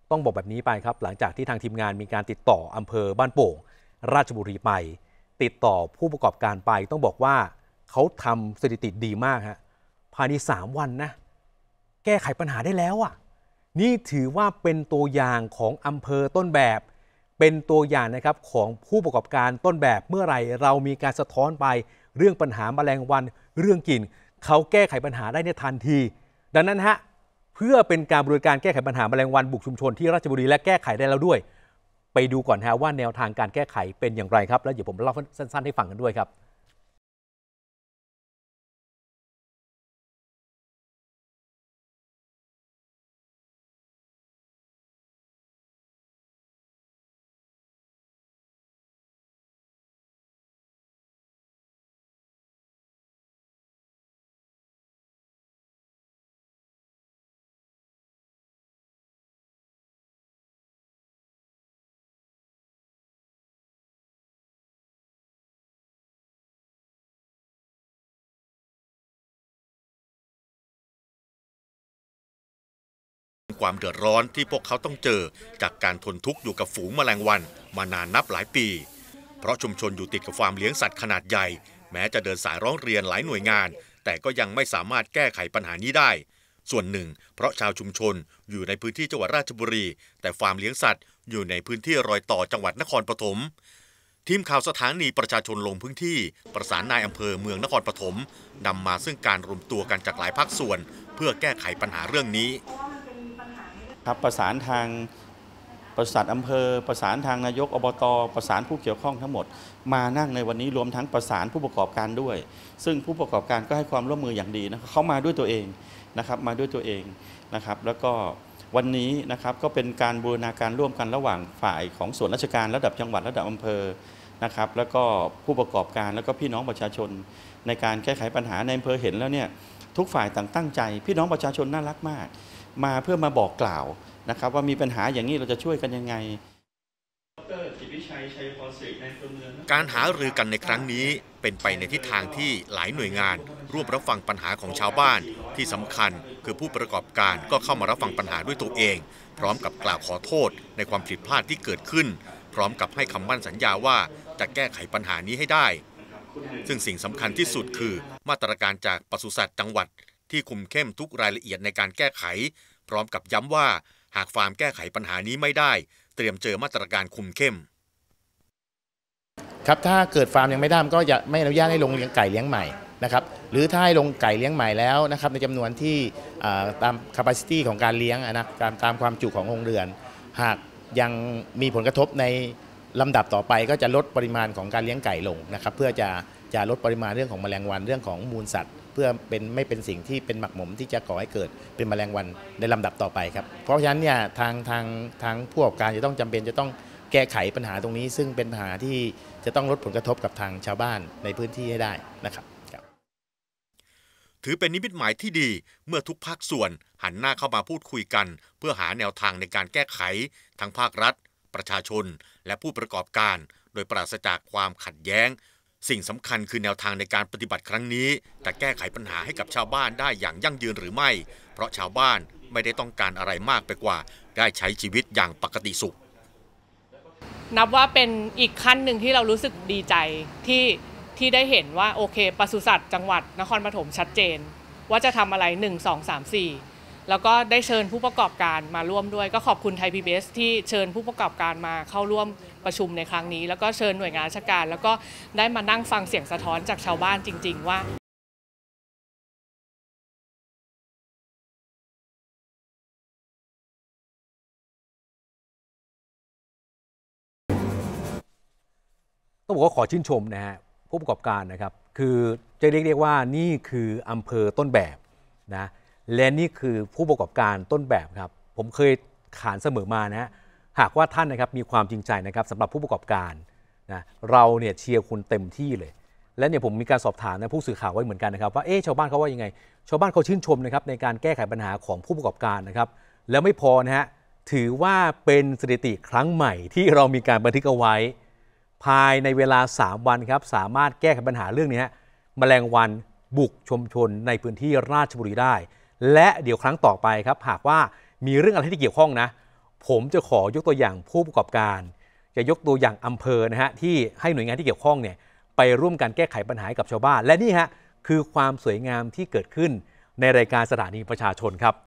ต้องบอกแบบนี้ไปครับหลังจากที่ทางทีมงานมีการติดต่ออำเภอบ้านโป่งราชบุรีไปติดต่อผู้ประกอบการไปต้องบอกว่าเขาทำสถิติดีมากฮะภายใน3 วันนะแก้ไขปัญหาได้แล้วอ่ะนี่ถือว่าเป็นตัวอย่างของอำเภอต้นแบบเป็นตัวอย่างนะครับของผู้ประกอบการต้นแบบเมื่อไหร่เรามีการสะท้อนไปเรื่องปัญหาแมลงวันเรื่องกลิ่นเขาแก้ไขปัญหาได้ในทันทีดังนั้นฮะเพื่อเป็นการบริการแก้ไขปัญหาแมลงวันบุกชุมชนที่ราชบุรีและแก้ไขได้แล้วด้วยไปดูก่อนฮะว่าแนวทางการแก้ไขเป็นอย่างไรครับแล้วเดี๋ยวผมเล่าสั้นๆให้ฟังกันด้วยครับความเดือดร้อนที่พวกเขาต้องเจอจากการทนทุกข์อยู่กับฝูงแมลงวันมานานนับหลายปีเพราะชุมชนอยู่ติดกับฟาร์มเลี้ยงสัตว์ขนาดใหญ่แม้จะเดินสายร้องเรียนหลายหน่วยงานแต่ก็ยังไม่สามารถแก้ไขปัญหานี้ได้ส่วนหนึ่งเพราะชาวชุมชนอยู่ในพื้นที่จังหวัดราชบุรีแต่ฟาร์มเลี้ยงสัตว์อยู่ในพื้นที่รอยต่อจังหวัดนครปฐมทีมข่าวสถานีประชาชนลงพื้นที่ประสานนายอำเภอเมืองนครปฐมนำมาซึ่งการรวมตัวกันจากหลายภาคส่วนเพื่อแก้ไขปัญหาเรื่องนี้ครับประสานทางปศุสัตว์อำเภอประสานทางนายกอบต.ประสานผู้เกี่ยวข้องทั้งหมดมานั่งในวันนี้รวมทั้งประสานผู้ประกอบการด้วยซึ่งผู้ประกอบการก็ให้ความร่วมมืออย่างดีนะครับเขามาด้วยตัวเองนะครับมาด้วยตัวเองนะครับแล้วก็วันนี้นะครับก็เป็นการบูรณาการร่วมกันระหว่างฝ่ายของส่วนราชการระดับจังหวัดระดับอำเภอนะครับแล้วก็ผู้ประกอบการแล้วก็พี่น้องประชาชนในการแก้ไขปัญหาในอำเภอเห็นแล้วเนี่ยทุกฝ่ายต่างตั้งใจพี่น้องประชาชนน่ารักมากมาเพื่อมาบอกกล่าวนะครับว่ามีปัญหาอย่างนี้เราจะช่วยกันยังไงการหารือกันในครั้งนี้เป็นไปในทิศทางที่หลายหน่วยงานร่วมรับฟังปัญหาของชาวบ้านที่สำคัญคือผู้ประกอบการก็เข้ามารับฟังปัญหาด้วยตัวเองพร้อมกับกล่าวขอโทษในความผิดพลาดที่เกิดขึ้นพร้อมกับให้คำมั่นสัญญาว่าจะแก้ไขปัญหานี้ให้ได้ซึ่งสิ่งสำคัญที่สุดคือมาตรการจากปศุสัตว์จังหวัดที่คุมเข้มทุกรายละเอียดในการแก้ไขพร้อมกับย้ำว่าหากฟาร์มแก้ไขปัญหานี้ไม่ได้เตรียมเจอมาตรการคุมเข้มครับถ้าเกิดฟาร์มยังไม่ได้ก็จะไม่อนุญาตให้ลงเลี้ยงไก่เลี้ยงใหม่นะครับหรือถ้าให้ลงไก่เลี้ยงใหม่แล้วนะครับในจำนวนที่ตาม capacity ของการเลี้ยงนะตามความจุของโรงเรือนหากยังมีผลกระทบในลำดับต่อไปก็จะลดปริมาณของการเลี้ยงไก่ลงนะครับเพื่อจะลดปริมาณเรื่องของแมลงวันเรื่องของมูลสัตว์เพื่อไม่เป็นสิ่งที่เป็นหมักหมมที่จะก่อให้เกิดเป็นแมลงวันในลำดับต่อไปครับเพราะฉะนั้นเนี่ยทางผู้ประกอบการจะต้องจำเป็นจะต้องแก้ไขปัญหาตรงนี้ซึ่งเป็นปัญหาที่จะต้องลดผลกระทบกับทางชาวบ้านในพื้นที่ให้ได้นะครับถือเป็นนิมิตหมายที่ดีเมื่อทุกภาคส่วนหันหน้าเข้ามาพูดคุยกันเพื่อหาแนวทางในการแก้ไขทั้งภาครัฐประชาชนและผู้ประกอบการโดยปราศจากความขัดแย้งสิ่งสำคัญคือแนวทางในการปฏิบัติครั้งนี้จะแก้ไขปัญหาให้กับชาวบ้านได้อย่างยั่งยืนหรือไม่เพราะชาวบ้านไม่ได้ต้องการอะไรมากไปกว่าได้ใช้ชีวิตอย่างปกติสุขนับว่าเป็นอีกขั้นหนึ่งที่เรารู้สึกดีใจที่ได้เห็นว่าโอเคปศุสัตว์จังหวัดนครปฐมชัดเจนว่าจะทำอะไร1 2 3 4แล้วก็ได้เชิญผู้ประกอบการมาร่วมด้วยก็ขอบคุณไทย PBS ที่เชิญผู้ประกอบการมาเข้าร่วมประชุมในครั้งนี้แล้วก็เชิญหน่วยงานราชการแล้วก็ได้มานั่งฟังเสียงสะท้อนจากชาวบ้านจริงๆว่าต้องบอกว่าขอชื่นชมนะฮะผู้ประกอบการนะครับคือจะเรียกว่านี่คืออำเภอต้นแบบนะและนี่คือผู้ประกอบการต้นแบบครับผมเคยขานเสมอมานะฮะหากว่าท่านนะครับมีความจริงใจนะครับสำหรับผู้ประกอบการนะเราเนี่ยเชียร์คุณเต็มที่เลยและเนี่ยผมมีการสอบถามนะผู้สื่อข่าวไว้เหมือนกันนะครับว่าชาวบ้านเขาว่ายังไงชาวบ้านเขาชื่นชมนะครับในการแก้ไขปัญหาของผู้ประกอบการนะครับแล้วไม่พอนะฮะถือว่าเป็นสถิติครั้งใหม่ที่เรามีการบันทึกเอาไว้ภายในเวลา3 วันครับสามารถแก้ไขปัญหาเรื่องนี้แมลงวันบุกชุมชนในพื้นที่ราชบุรีได้และเดี๋ยวครั้งต่อไปครับหากว่ามีเรื่องอะไรที่เกี่ยวข้องนะผมจะขอยกตัวอย่างผู้ประกอบการจะยกตัวอย่างอำเภอนะฮะที่ให้หน่วยงานที่เกี่ยวข้องเนี่ยไปร่วมกันแก้ไขปัญหากับชาวบ้านและนี่ฮะคือความสวยงามที่เกิดขึ้นในรายการสถานีประชาชนครับ